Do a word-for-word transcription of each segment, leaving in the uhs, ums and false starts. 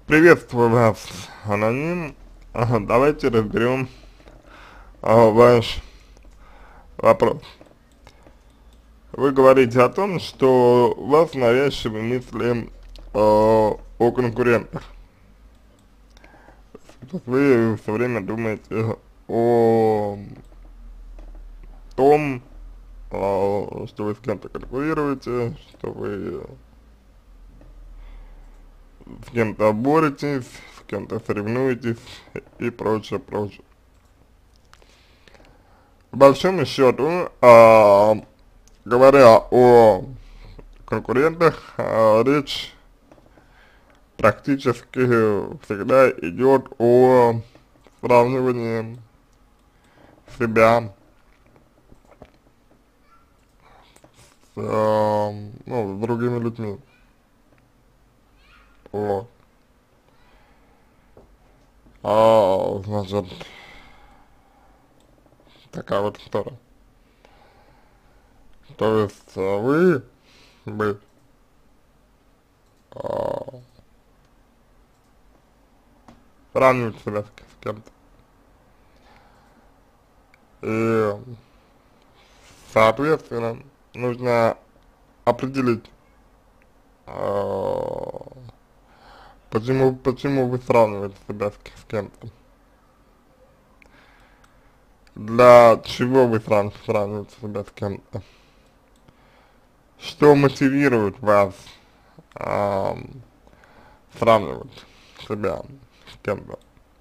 Приветствую вас, аноним. Ага, давайте разберем а, ваш вопрос. Вы говорите о том, что у вас навязчивые мысли а, о конкурентах. То есть вы все время думаете о том, а, что вы с кем-то конкурируете, что вы с кем-то боретесь, с кем-то соревнуетесь и прочее, прочее. По большому счету, а, говоря о конкурентах, а, речь практически всегда идет о сравнивании себя с, а, ну, с другими людьми. Вот. А, значит, такая вот история. То есть а, вы бы а, сравнивать себя с, с кем-то. И, соответственно, нужно определить, а, почему, почему вы сравниваете себя с, с кем-то. Для чего вы срав, сравниваете себя с кем-то? Что мотивирует вас а, сравнивать себя с кем-то?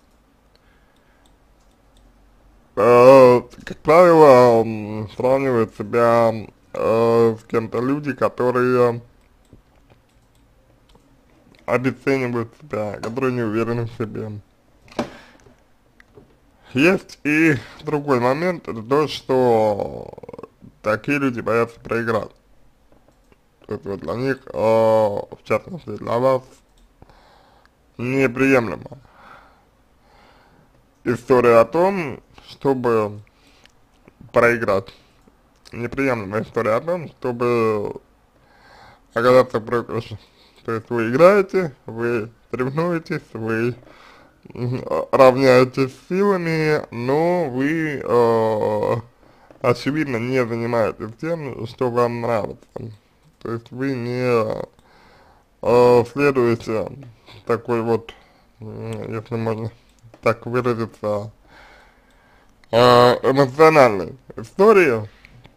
Э, как правило, м, сравнивают себя э, с кем-то люди, которые обесценивают себя, которые не уверены в себе. Есть и другой момент, это то, что такие люди боятся проиграть. То есть вот для них, э, в частности для вас, неприемлема история о том, чтобы проиграть. Неприемлемая история о том, чтобы оказаться в проигрыше. То есть вы играете, вы соревнуетесь, вы равняетесь силами, но вы, э, очевидно, не занимаетесь тем, что вам нравится. То есть вы не э, следуете такой вот, если можно так выразиться, э, эмоциональной истории,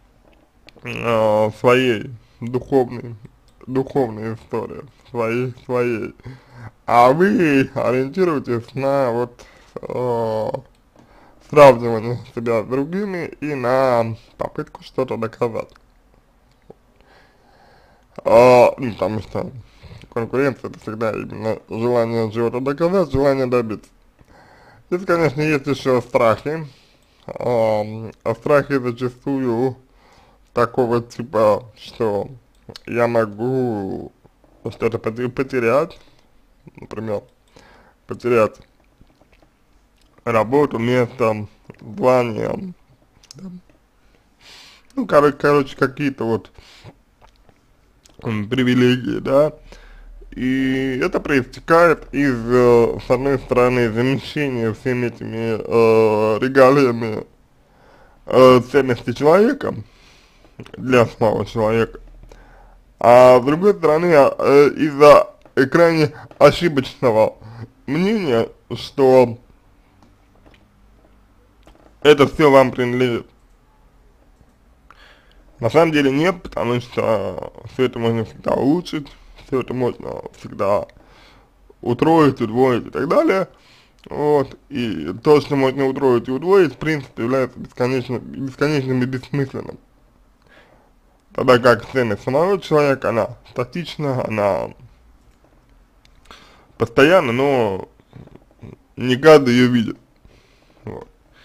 э, своей духовной, духовной истории, своей, своей. А вы ориентируетесь на вот э, сравнивание себя с другими и на попытку что-то доказать. А, ну, потому что конкуренция это всегда именно желание чего-то доказать, желание добиться. Здесь, конечно, есть еще страхи, а, а страхи зачастую такого типа, что я могу что-то потерять, например, потерять работу, место, звание, там, ну, короче, короче какие-то вот м, привилегии, да, и это проистекает из, э, с одной стороны, замещения всеми этими э, регалиями э, ценности человека для самого человека, а с другой стороны, э, из-за крайне ошибочного мнения, что это все вам принадлежит. На самом деле нет, потому что все это можно всегда улучшить, все это можно всегда утроить, удвоить и так далее. Вот, и то, что можно утроить и удвоить, в принципе, является бесконечно, бесконечным и бессмысленным. Тогда как ценность самого человека, она статична, она постоянна, но не каждый ее видит. Вот.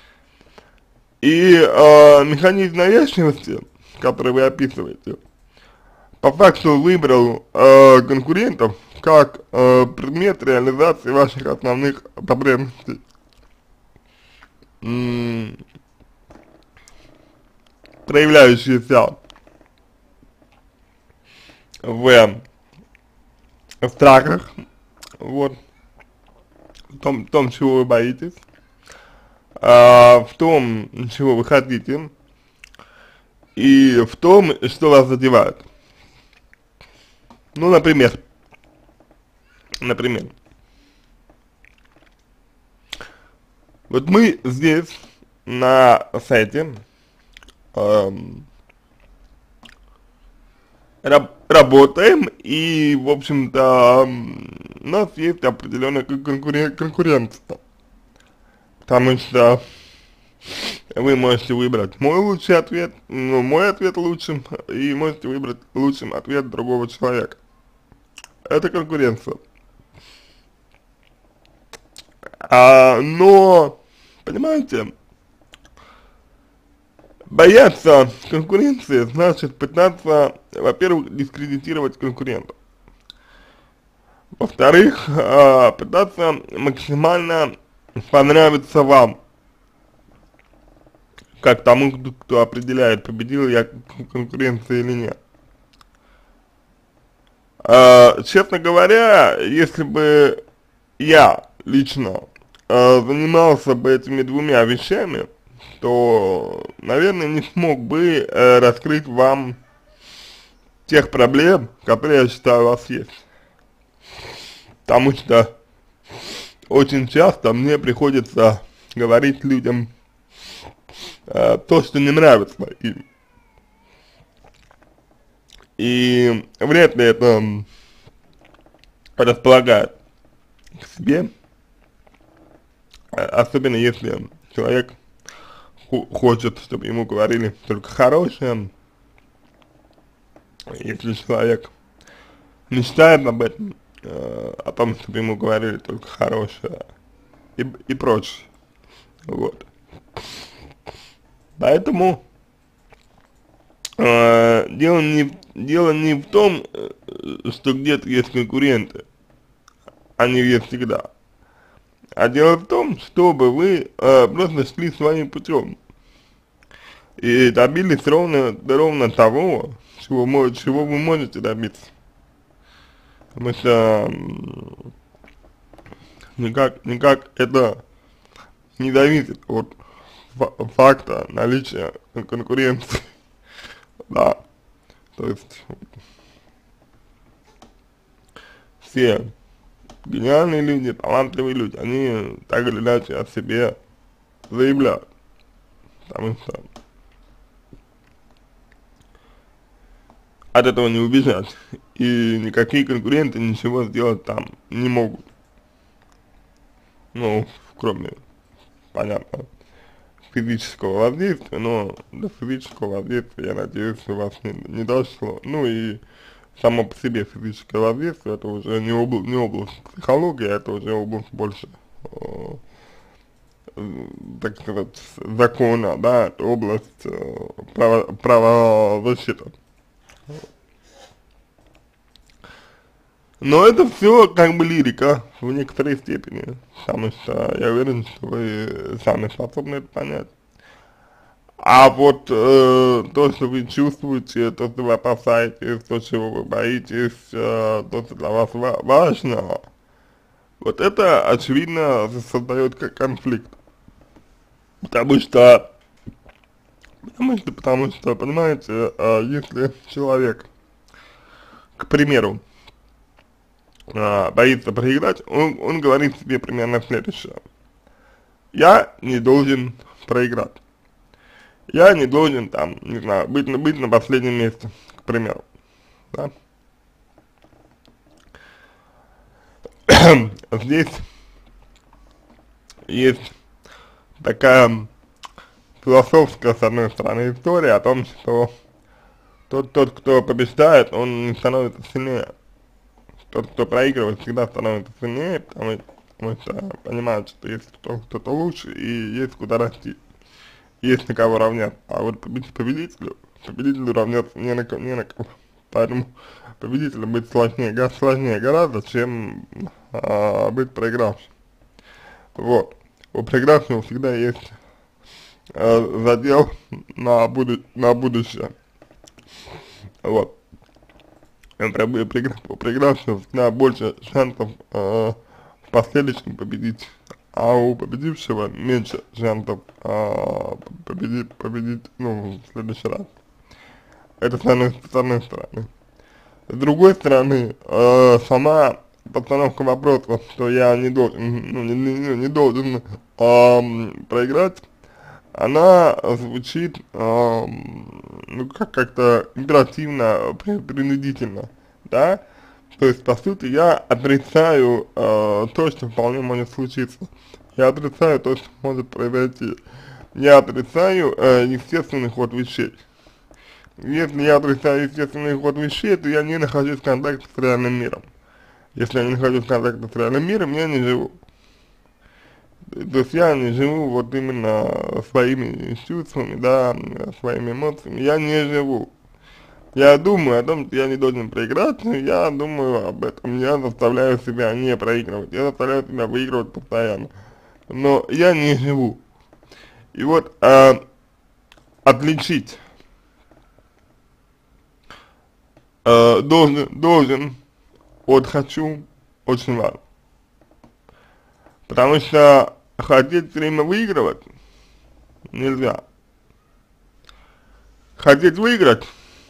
И э, механизм навязчивости, который вы описываете, по факту выбрал э, конкурентов как э, предмет реализации ваших основных потребностей. М проявляющиеся в страхах, вот, в том, в том, чего вы боитесь, а, в том, чего вы хотите, и в том, что вас задевает. Ну, например, например, вот мы здесь на сайте эм, раб работаем, и, в общем-то, у нас есть определенная конкурен конкуренция, потому что вы можете выбрать мой лучший ответ, ну, мой ответ лучшим, и можете выбрать лучшим ответ другого человека. Это конкуренция. А, но, понимаете, бояться конкуренции значит пытаться, во-первых, дискредитировать конкурента. Во-вторых, а, пытаться максимально понравиться вам, как тому, кто определяет, победил я в конкуренции или нет. А, честно говоря, если бы я лично а, занимался бы этими двумя вещами, то, наверное, не смог бы э, раскрыть вам тех проблем, которые, я считаю, у вас есть. Потому что очень часто мне приходится говорить людям э, то, что не нравится им. И вряд ли это располагает к себе, особенно если человек хочет, чтобы ему говорили только хорошее, если человек мечтает об этом, э, о том, чтобы ему говорили только хорошее и, и прочее, вот. Поэтому э, дело, не, дело не в том, что где-то есть конкуренты, они есть всегда, а дело в том, чтобы вы э, просто шли своим путем и добились ровно, ровно того, чего, чего вы можете добиться. Потому что никак, никак это не зависит от факта наличия конкуренции, да, то есть все гениальные люди, талантливые люди, они так или иначе о себе заявляют, потому что от этого не убежать, и никакие конкуренты ничего сделать там не могут, ну, кроме, понятно, физического воздействия, но до физического воздействия, я надеюсь, у вас не, не дошло, ну и само по себе физическое воздействие, это уже не, обла не область психологии, это уже область больше, э, так сказать, закона, да, это область э, право, правозащиты. Но это все как бы лирика в некоторой степени, потому что я уверен, что вы сами способны это понять. А вот э, то, что вы чувствуете, то, что вы опасаетесь, то, чего вы боитесь, э, то, что для вас ва важно, вот это, очевидно, создает как конфликт. Потому что, потому что, потому что, понимаете, э, если человек, к примеру, э, боится проиграть, он, он говорит себе примерно следующее: я не должен проиграть. Я не должен там, не знаю, быть, быть на последнем месте, к примеру, да. Здесь есть такая философская, с одной стороны, история о том, что тот, тот, кто побеждает, он не становится сильнее. Тот, кто проигрывает, всегда становится сильнее, потому, потому что понимает, что есть кто-то кто лучше и есть куда расти. Есть на кого равняться, а вот победителю, победителю равняться не на, не на кого, поэтому победителем быть сложнее, сложнее гораздо, чем а, быть проигравшим. Вот, у проигравшего всегда есть а, задел на, буду, на будущее, вот, у проигравшего всегда больше шансов а, последующем победить, а у победившего меньше шансов а, победить, победить, ну, в следующий раз. Это с одной, с одной стороны. С другой стороны, э, сама постановка вопроса, что я не должен, ну, не, не, не должен э, проиграть, она звучит, э, ну, как как-то императивно, принудительно, да? То есть, по сути, я отрицаю э, то, что вполне может случиться. Я отрицаю то, что может произойти. Я отрицаю э, естественный ход вещей. Если я отрицаю естественный ход вещей, то я не нахожусь в контакте с реальным миром. Если я не нахожусь в контакте с реальным миром, я не живу. То есть я не живу вот именно своими чувствами, да, своими эмоциями. Я не живу. Я думаю о том, что я не должен проиграть, но я думаю об этом. Я заставляю себя не проигрывать. Я заставляю себя выигрывать постоянно. Но я не живу. И вот э, отличить э, должен, должен от хочу очень важно. Потому что хотеть все время выигрывать нельзя. Хотеть выиграть,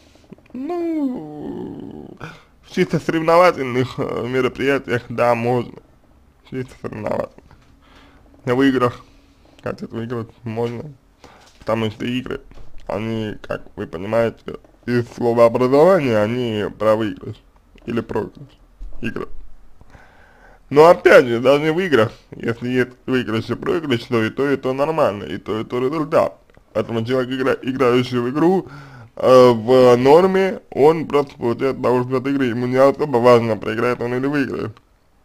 ну, в чисто соревновательных э, мероприятиях, да, можно. Чисто соревновательных. В играх хотеть выиграть можно. Потому что игры, они, как вы понимаете, из слова образования, они про выигрыш или проигрыш. Игры. Но опять же, даже в играх, если есть выигрыш и проигрыш, то и то, и то нормально, и то, и то результат. Поэтому человек, игра, играющий в игру, э, в норме, он просто получает удовольствие от игры. Ему не особо важно, проиграет он или выиграет.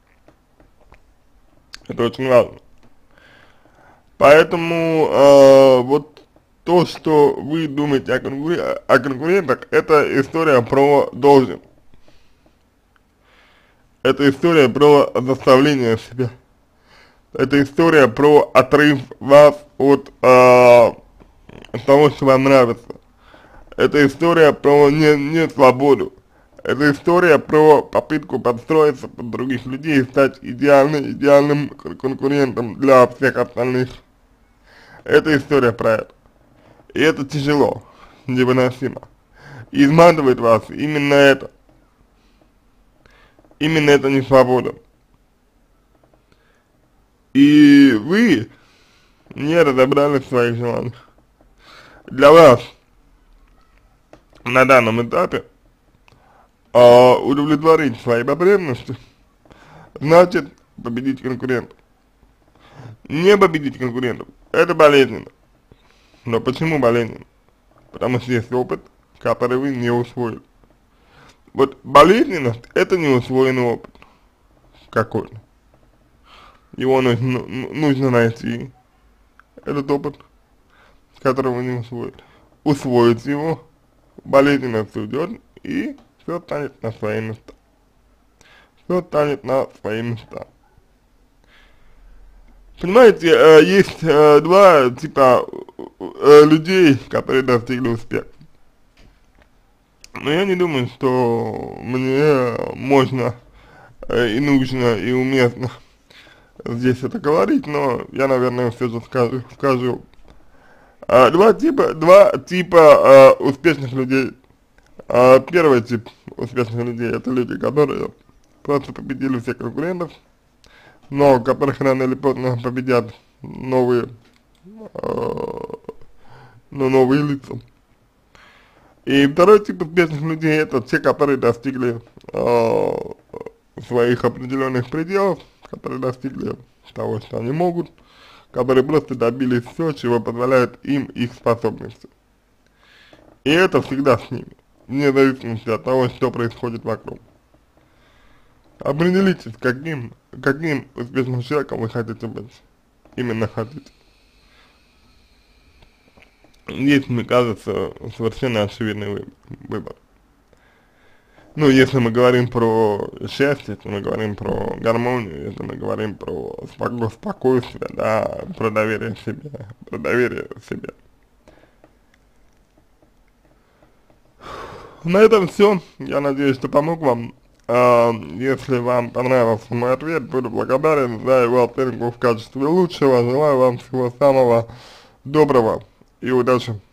Это очень важно. Поэтому э, вот то, что вы думаете о, конкурен о конкурентах, это история про должен. Это история про заставление себя. Это история про отрыв вас от э, того, что вам нравится. Это история про не, не свободу. Это история про попытку подстроиться под других людей и стать идеальным, идеальным конкурентом для всех остальных. Это история про это. И это тяжело, невыносимо. И изматывает вас именно это. Именно это не свобода. И вы не разобрались в своих желаниях. Для вас на данном этапе а, удовлетворить свои потребности значит победить конкурентов. Не победить конкурентов — это болезненно. Но почему болезненно? Потому что есть опыт, который вы не усвоили. Вот болезненность — это неусвоенный опыт какой-то. Его нужно, нужно найти, этот опыт, который вы не усвоили. Усвоить его, болезненность уйдет, и все станет на свои места. Все станет на свои места. Понимаете, э, есть э, два типа э, людей, которые достигли успеха. Но я не думаю, что мне можно э, и нужно, и уместно здесь это говорить, но я, наверное, все же скажу. скажу. А, два типа, два типа а, успешных людей. А, первый тип успешных людей — это люди, которые просто победили всех конкурентов, но которых рано или поздно победят новые, а, ну, новые лица. И второй тип успешных людей — это те, которые достигли э, своих определенных пределов, которые достигли того, что они могут, которые просто добились все, чего позволяет им их способности. И это всегда с ними, вне зависимости от того, что происходит вокруг. Определитесь, каким, каким успешным человеком вы хотите быть, именно хотите. Здесь, мне кажется, совершенно очевидный выбор. Ну, если мы говорим про счастье, если мы говорим про гармонию, если мы говорим про споко спокойствие, да, про доверие себе, про доверие себе. На этом все. Я надеюсь, что помог вам. А, если вам понравился мой ответ, буду благодарен за его оценку в качестве лучшего. Желаю вам всего самого доброго и удачи.